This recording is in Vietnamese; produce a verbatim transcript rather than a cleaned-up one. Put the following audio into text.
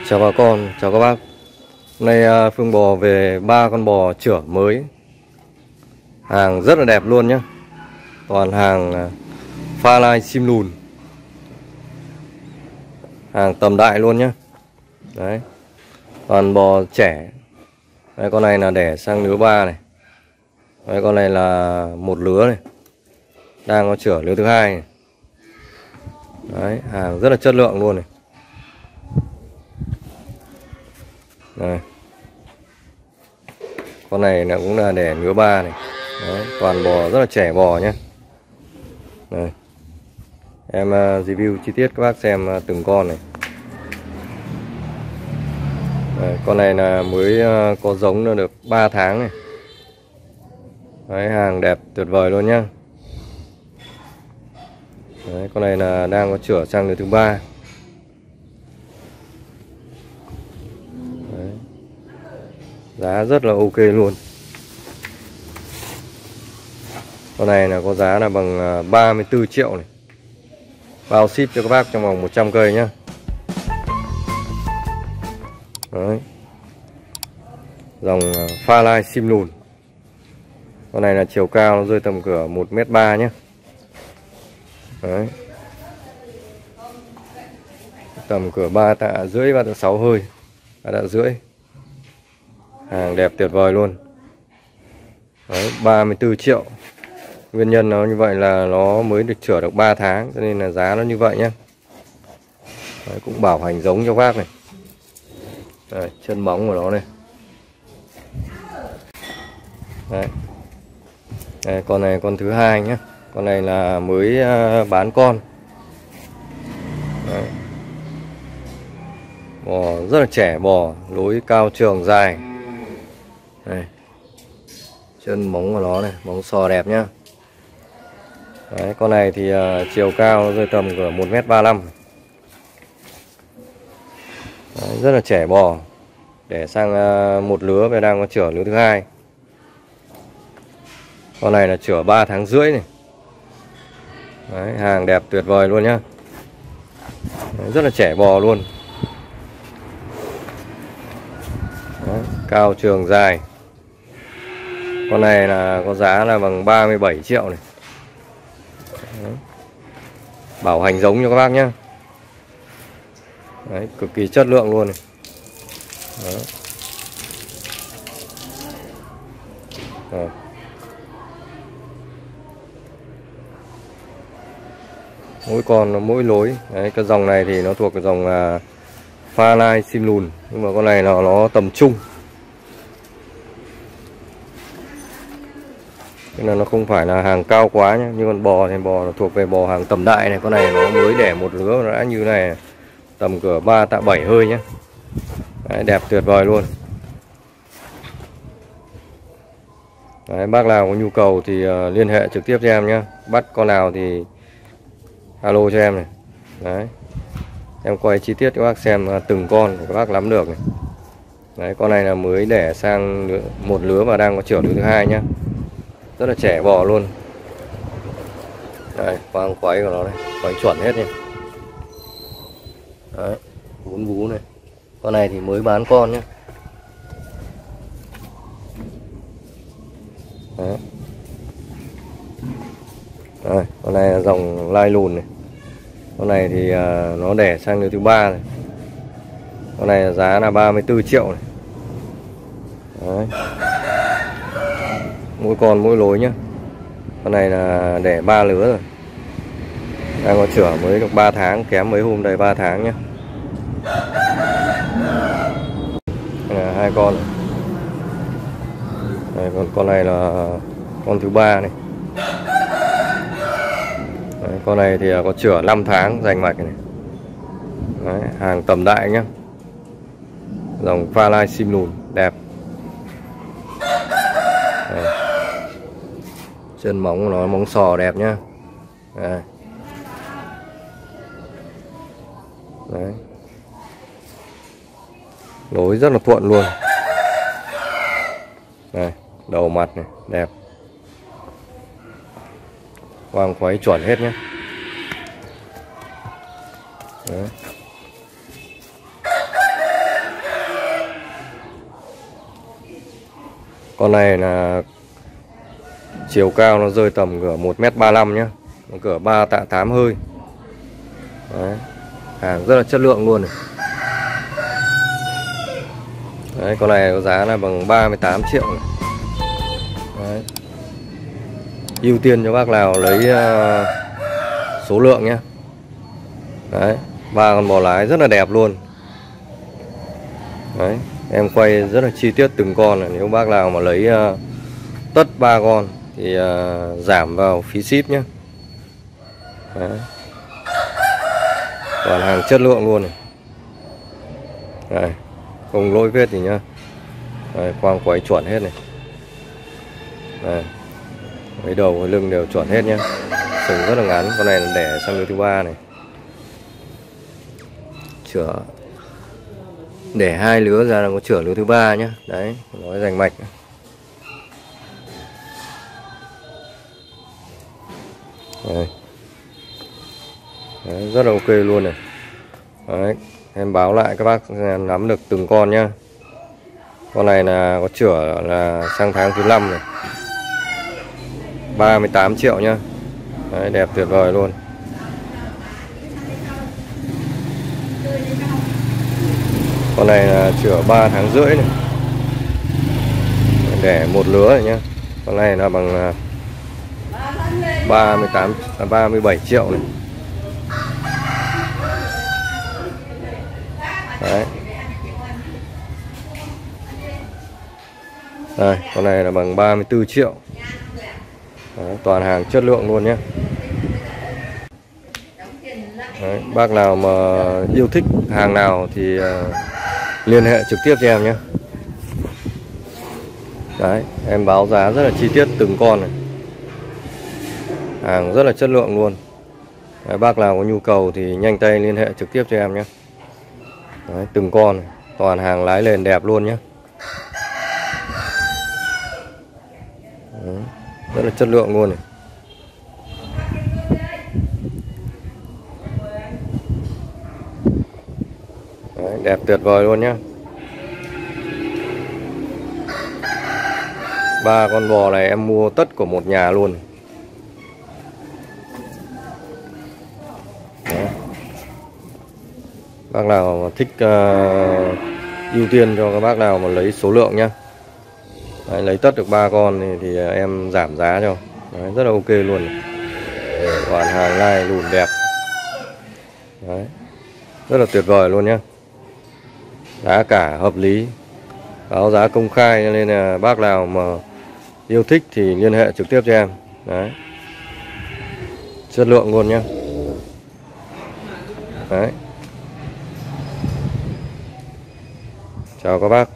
Chào bà con, chào các bác. Hôm nay Phương Bò về ba con bò chửa mới. Hàng rất là đẹp luôn nhé. Toàn hàng pha lai sim lùn. Hàng tầm đại luôn nhé. Đấy. Toàn bò trẻ. Đấy, con này là đẻ sang lứa ba này. Đấy, con này là một lứa này. Đang có chửa lứa thứ hai này. Đấy, hàng rất là chất lượng luôn này. Đây. Con này là cũng là đẻ lứa ba này. Đấy, toàn bò rất là trẻ bò nhé. Đây. Em uh, review chi tiết các bác xem uh, từng con này. Đây, con này là mới uh, có giống nó được ba tháng này. Đấy, hàng đẹp tuyệt vời luôn nhá. Đấy, con này là đang có chửa sang lứa thứ ba. Đấy. Giá rất là ok luôn. Con này là có giá là bằng ba mươi tư triệu này. Bao ship cho các bác trong vòng một trăm cây nhá. Đấy. Dòng pha lai sim lùn. Con này là chiều cao nó rơi tầm cửa một mét ba nhé. Đấy. Tầm cửa ba tạ rưỡi, ba tạ sáu hơi, ba tạ rưỡi. Hàng đẹp tuyệt vời luôn. Đấy, ba mươi tư triệu. Nguyên nhân nó như vậy là nó mới được chửa được ba tháng, cho nên là giá nó như vậy nhé. Đấy, cũng bảo hành giống cho bác này. Đây, chân móng của nó này. Đấy. Đây, con này con thứ hai nhé. Con này là mới bán con. Đấy. Bò rất là trẻ bò, lối cao trường dài. Đây. Chân móng của nó này, móng sò đẹp nhá. Đấy, con này thì uh, chiều cao nó rơi tầm của một mét ba mươi lăm. Đấy, rất là trẻ bò. Để sang uh, một lứa và đang có chửa lứa thứ hai. Con này là chửa ba tháng rưỡi này. Đấy, hàng đẹp tuyệt vời luôn nhá. Đấy, rất là trẻ bò luôn. Đấy, cao trường dài. Con này là có giá là bằng ba mươi bảy triệu này. Đấy. Bảo hành giống cho các bác nhé. Đấy, cực kỳ chất lượng luôn này. Đấy. Đấy. Mỗi con mỗi lối. Đấy, cái dòng này thì nó thuộc cái dòng uh, pha lai sim lùn, nhưng mà con này là nó tầm trung. Nên là nó không phải là hàng cao quá nhé. Như con bò thì bò nó thuộc về bò hàng tầm đại này. Con này nó mới đẻ một lứa nó đã như này, tầm cửa ba tạ bảy hơi nhé. Đấy, đẹp tuyệt vời luôn. Đấy, bác nào có nhu cầu thì uh, liên hệ trực tiếp cho em nhé. Bắt con nào thì alo cho em này. Đấy, em quay chi tiết cho các bác xem uh, từng con để các bác nắm được này. Đấy, con này là mới đẻ sang lứa, một lứa và đang có chửa lứa thứ hai nhé. Rất là trẻ bò luôn. Đây, khoang quấy của nó này, quấy chuẩn hết nha. Đấy, vún vú này. Con này thì mới bán con nhé. Đấy. Đây, con này là dòng lai lùn này. Con này thì uh, nó đẻ sang lứa thứ ba này. Con này là giá là ba mươi tư triệu này. Đấy. Mỗi con mỗi lối nhá. Con này là đẻ ba lứa rồi. Đang có chửa mới được ba tháng, kém mấy hôm đây ba tháng nhá. Đây là hai con. Đây, còn con này là con thứ ba này. Đấy, con này thì có chửa năm tháng rành mạch này. Đấy, hàng tầm đại nhá. Dòng pha lai sim lùn đẹp. Đây. Chân móng của nó móng sò đẹp nhá. Đây. Đấy. Lối rất là thuận luôn. Đây, đầu mặt này đẹp. Quang quấy chuẩn hết nhé. Đấy. Con này là chiều cao nó rơi tầm cửa một mét ba mươi lăm nhá, nó cửa ba tạ tám hơi. Đấy, hàng rất là chất lượng luôn này. Đấy, con này có giá là bằng ba mươi tám triệu này. Đấy. Ưu tiên cho bác nào lấy uh, số lượng nhé. Đấy, ba con bò lái rất là đẹp luôn. Đấy, em quay rất là chi tiết từng con này. Nếu bác nào mà lấy uh, tất ba con thì uh, giảm vào phí ship nhé. Đấy. Toàn hàng chất lượng luôn này. Đấy, không lỗi vết gì nhá. Đấy, quang quấy chuẩn hết này. Đấy, mấy đầu với lưng đều chuẩn hết nhá. Sừng rất là ngắn. Con này là đẻ sang lứa thứ ba này. Chữa đẻ hai lứa ra là có chữa lứa thứ ba nhá. Đấy, nói rành mạch. Đấy. Đấy, rất là ok luôn này. Đấy, em báo lại các bác nắm được từng con nhá. Con này là có chữa là sang tháng thứ năm này. ba mươi tám triệu nhá. Đấy, đẹp tuyệt vời luôn. Con này là chữa ba tháng rưỡi này. Đẻ một lứa này nhá. Con này là bằng ba mươi tám à, ba mươi bảy triệu này. Đấy. Đây, con này là bằng ba mươi tư triệu. Đấy, toàn hàng chất lượng luôn nhé. Đấy, bác nào mà yêu thích hàng nào thì uh, liên hệ trực tiếp cho em nhé. Đấy, em báo giá rất là chi tiết từng con này. Hàng rất là chất lượng luôn. Đấy, bác nào có nhu cầu thì nhanh tay liên hệ trực tiếp cho em nhé. Đấy, từng con này, toàn hàng lái lên đẹp luôn nhé. Đấy, rất là chất lượng luôn này. Đấy, đẹp tuyệt vời luôn nhé. Ba con bò này em mua tất của một nhà luôn. Đấy. Bác nào mà thích uh, ưu tiên cho các bác nào mà lấy số lượng nhá. Đấy, lấy tất được ba con thì, thì em giảm giá cho. Đấy, rất là ok luôn. Toàn hàng lai lùn đẹp. Đấy, rất là tuyệt vời luôn nhá. Giá cả hợp lý, báo giá công khai, cho nên là bác nào mà yêu thích thì liên hệ trực tiếp cho em. Đấy, chất lượng luôn nhá. Đấy, chào các bác.